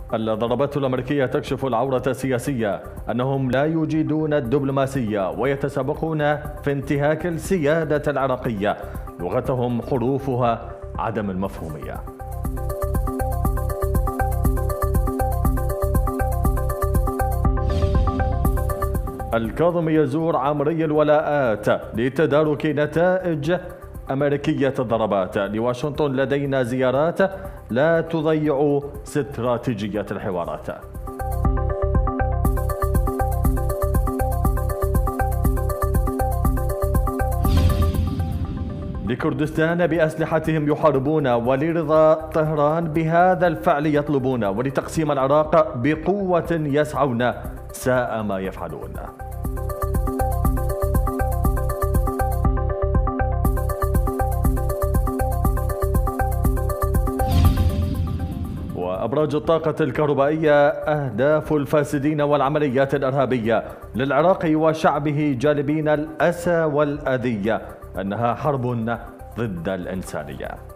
الضربات الأمريكية تكشف العورة السياسية، أنهم لا يجيدون الدبلوماسية ويتسابقون في انتهاك السيادة العراقية، لغتهم حروفها عدم المفهومية. الكاظمي يزور عمري الولاءات لتدارك نتائج أمريكية الضربات. لواشنطن لدينا زيارات لا تضيع استراتيجية الحوارات. لكردستان بأسلحتهم يحاربون، ولرضا طهران بهذا الفعل يطلبون، ولتقسيم العراق بقوة يسعون، ساء ما يفعلون. وأبراج الطاقة الكهربائية أهداف الفاسدين والعمليات الإرهابية للعراق وشعبه، جالبين الأسى والأذية، أنها حرب ضد الإنسانية.